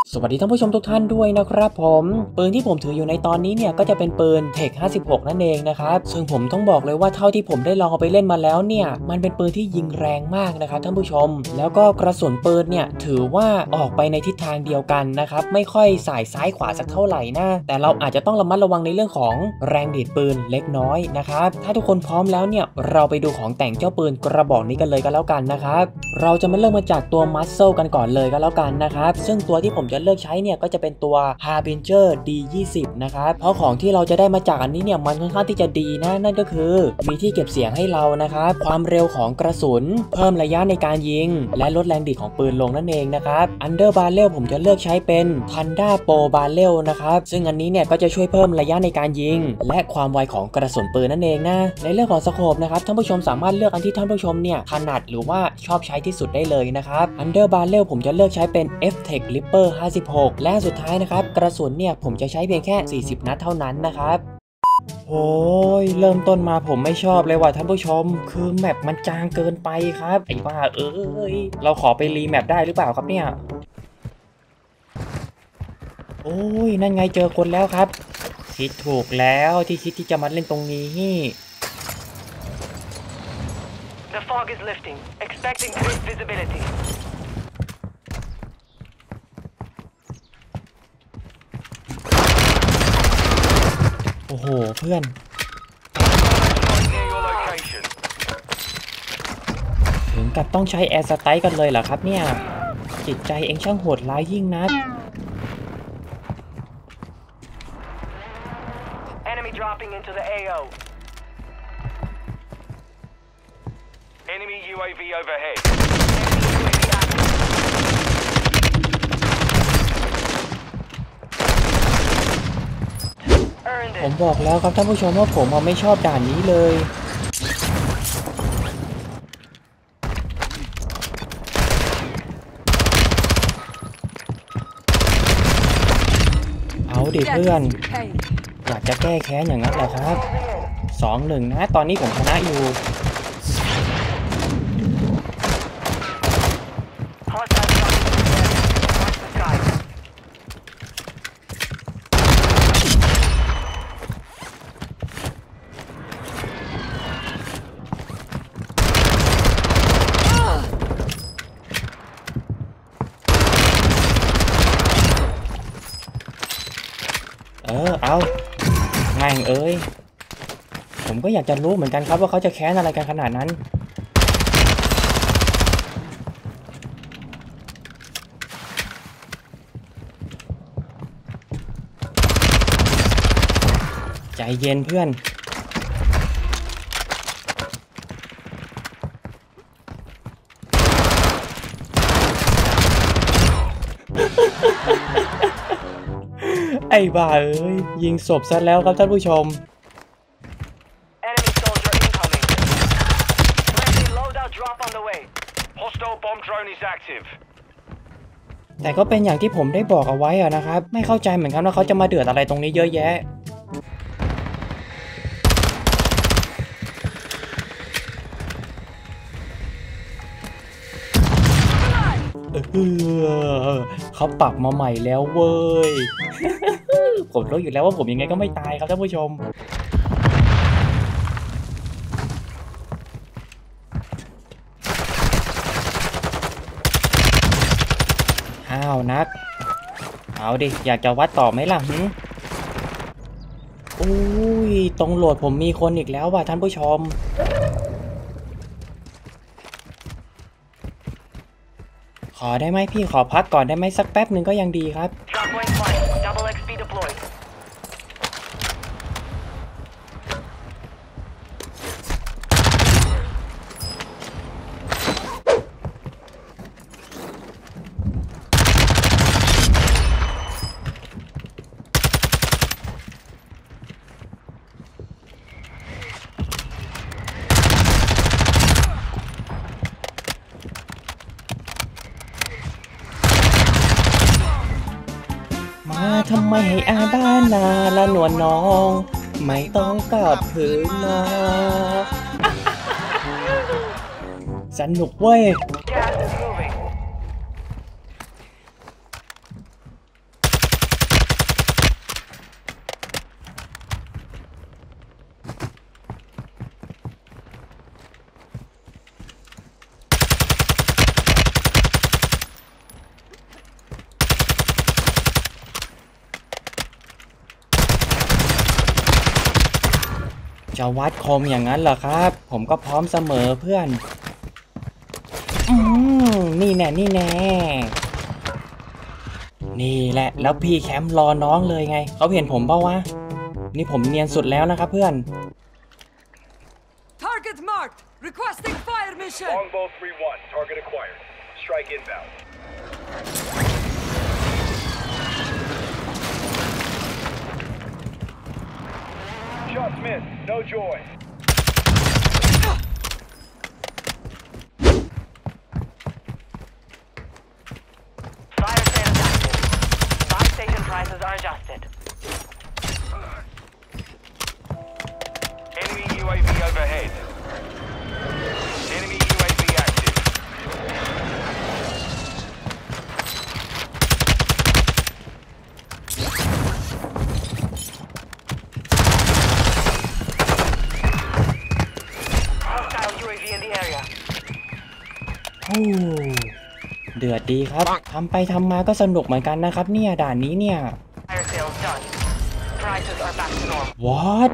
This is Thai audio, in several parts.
สวัสดีท่านผู้ชมทุกท่านด้วยนะครับผมปืนที่ผมถืออยู่ในตอนนี้เนี่ยก็จะเป็นปืนเทค56นั่นเองนะครับซึ่งผมต้องบอกเลยว่าเท่าที่ผมได้ลองเอาไปเล่นมาแล้วเนี่ยมันเป็นปืนที่ยิงแรงมากนะครับท่านผู้ชมแล้วก็กระสุนปืนเนี่ยถือว่าออกไปในทิศทางเดียวกันนะครับไม่ค่อยสายซ้ายขวาสักเท่าไหร่นะแต่เราอาจจะต้องระมัดระวังในเรื่องของแรงดีดปืนเล็กน้อยนะครับถ้าทุกคนพร้อมแล้วเนี่ยเราไปดูของแต่งเจ้าปืนกระบอกนี้กันเลยก็แล้วกันนะครับเราจะมาเริ่มมาจากตัวมัสเซิลกันก่อนเลยก็แล้วกันนะครับซึ่งตัวที่ผมจะเลือกใช้เนี่ยก็จะเป็นตัว Harbinger D20 นะครับเพราะของที่เราจะได้มาจากอันนี้เนี่ยมันค่อนข้างที่จะดีนะนั่นก็คือมีที่เก็บเสียงให้เรานะครับความเร็วของกระสุนเพิ่มระยะในการยิงและลดแรงดีดของปืนลงนั่นเองนะครับ Under Barrel ผมจะเลือกใช้เป็น Thunder Pro Barrel นะครับซึ่งอันนี้เนี่ยก็จะช่วยเพิ่มระยะในการยิงและความไวของกระสุนปืนนั่นเองนะในเรื่องของสโคปนะครับท่านผู้ชมสามารถเลือกอันที่ท่านผู้ชมเนี่ยถนัดหรือว่าชอบใช้ที่สุดได้เลยนะครับ Under Barrel ผมจะเลือกใช้เป็น F-Tech Ripper 56และสุดท้ายนะครับกระสุนเนี่ยผมจะใช้เพียงแค่40นัดเท่านั้นนะครับโอ้ยเริ่มต้นมาผมไม่ชอบเลยว่ะท่านผู้ชมคือแมปมันจางเกินไปครับไอ้บ้าเราขอไปรีแมปได้หรือเปล่าครับเนี่ยโอ้ยนั่นไงเจอคนแล้วครับคิดถูกแล้วที่คิดที่จะมาเล่นตรงนี้ The fog is lifting. Expect increased visibility. โอ้โหเพื่อนถึงกับต้องใช้แอร์สไตล์กันเลยเหรอครับเนี่ยจิตใจเองช่างโหดร้ายยิ่งนัก Enemy dropping into the AO. Enemy UAV overhead. Enemy UAV active. ผมบอกแล้วครับท่านผู้ชมว่าผมไม่ชอบด่านนี้เลยเอาดิเพื่อนอยากจะแก้แค้นอย่างนั้นแหละครับ2-1นะตอนนี้ผมชนะอยู่เอาแม่งผมก็อยากจะรู้เหมือนกันครับว่าเขาจะแค้นอะไรกันขนาดนั้นใจเย็นเพื่อนไอ้บ้ายิงศพซะแล้วครับท่านผู้ชม Enemy soldier incoming. Friendly loadout drop on the way. Hostile bomb drone is active. แต่ก็เป็นอย่างที่ผมได้บอกเอาไว้นะครับไม่เข้าใจเหมือนกันว่าเขาจะมาเดือดอะไรตรงนี้เยอะแยะเขาปรับมาใหม่แล้วเว้ย ผมรู้อยู่แล้วว่าผมยังไงก็ไม่ตายครับท่านผู้ชมห้าวนักเอาดิอยากจะวัดต่อไหมล่ะอุ้ยตรงโหลดผมมีคนอีกแล้วว่ะท่านผู้ชมขอได้ไหมพี่ขอพักก่อนได้ไหมสักแป๊บหนึ่งก็ยังดีครับ Double XP deployed. มาทำไมให้อาบ้านนาละหนวลน้องไม่ต้องกลับคืนมาสนุกเว้ย Gas is moving. จะวัดคมอย่างนั้นเหรอครับ ผมก็พร้อมเสมอเพื่อนนี่แน่นี่แน่นี่แหละแล้วพี่แคมป์รอน้องเลยไงเขาเห็นผมเปล่าวะนี่ผมเนียนสุดแล้วนะครับเพื่อน Target marked. Requesting fire mission. Longbow 3-1. Target acquired. Strike inbound. Shots missed. No joy. Fire status active. Buy station prices are adjusted. Enemy UAV overhead. Enemy UAV active. Hostile UAV in the area. โอ้เดือดดีครับทำไปทำมาก็สนุกเหมือนกันนะครับเนี่ยด่านนี้เนี่ย Fire sales done. Prices are back to normal. What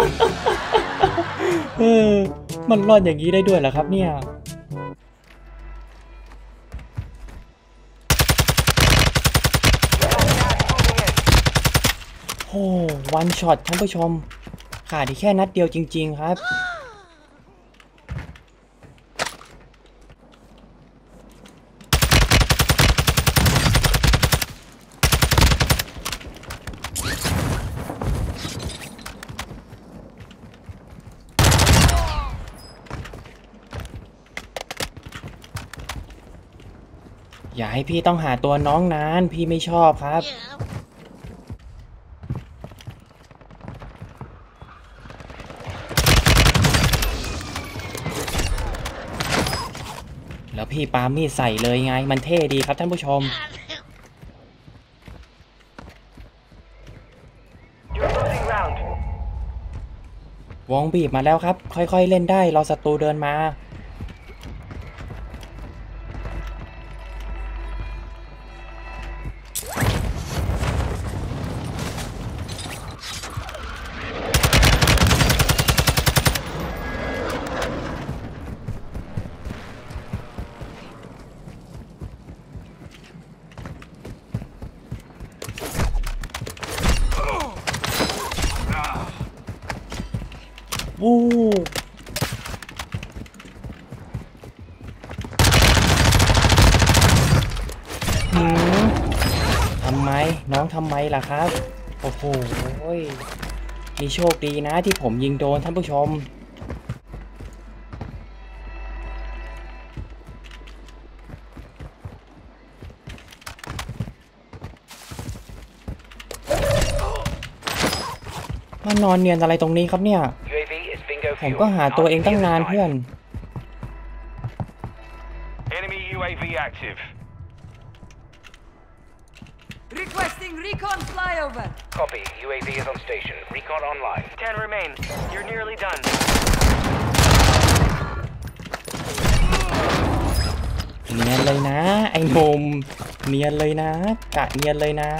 มันรอดอย่างนี้ได้ด้วยเหรอครับเนี่ย โอ้วันช็อตท่านผู้ชมขาดอีกแค่นัดเดียวจริงๆครับอย่าให้พี่ต้องหาตัวน้องนานพี่ไม่ชอบครับแล้วพี่ปามีดใส่เลยไงมันเท่ดีครับท่านผู้ชม You're losing ground. วงบีบมาแล้วครับค่อยๆเล่นได้รอศัตรูเดินมา วู้ทำไมน้องทำไมล่ะครับ โอ้โหนี่โชคดีนะที่ผมยิงโดนท่านผู้ชมมานอนเนียนอะไรตรงนี้ครับเนี่ย UAV is bingo ผม fuel. ก็หาตัวเองตั้งนานเพื่อน Enemy UAV active. Requesting recon flyover. Copy. UAV is on station. Recon online. 10 remain. You're nearly done. เนียนเลยนะไอ้หนุ่มเนียนเลยนะกะเนียนเลยนะ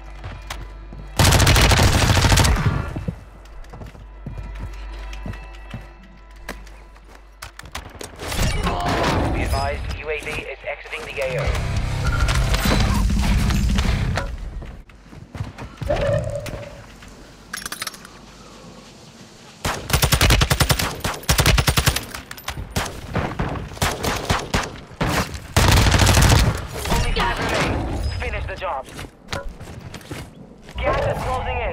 Be advised, UAV is exiting the AO. Only 5 remain. Finish the job. Gas is closing in.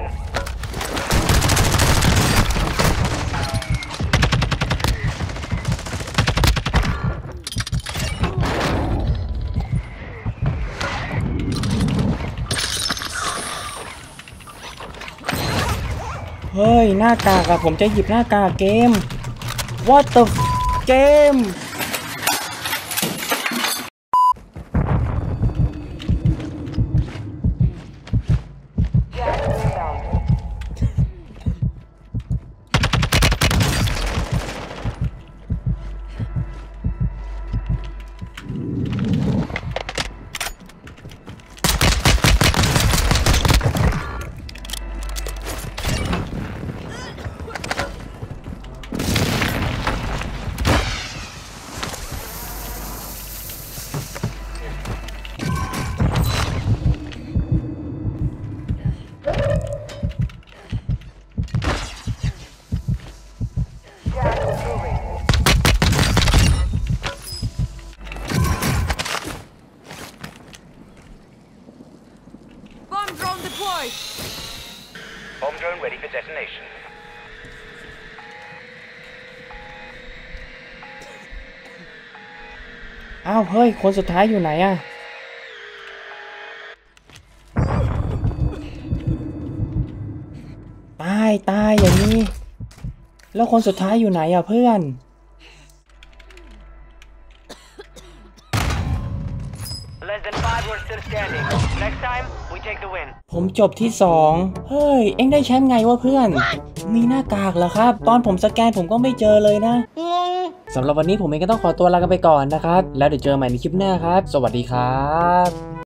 เฮ้ยหน้ากากอะผมจะหยิบหน้ากากเกม What the เกม Gas is inbound. โอ้าวเฮ้ยคนสุดท้ายอยู่ไหนอะตายอย่างนี้แล้วคนสุดท้ายอยู่ไหนอะเพื่อน Less than 5, we're still standing. Next time, we take the win. ผมจบที่2เฮ้ยเอ็งได้แชมป์ไงวะเพื่อนมีหน้ากากเหรอครับตอนผมสแกนผมก็ไม่เจอเลยนะสำหรับวันนี้ผมเองก็ต้องขอตัวลากันไปก่อนนะครับแล้วเดี๋ยวเจอใหม่ในคลิปหน้าครับสวัสดีครับ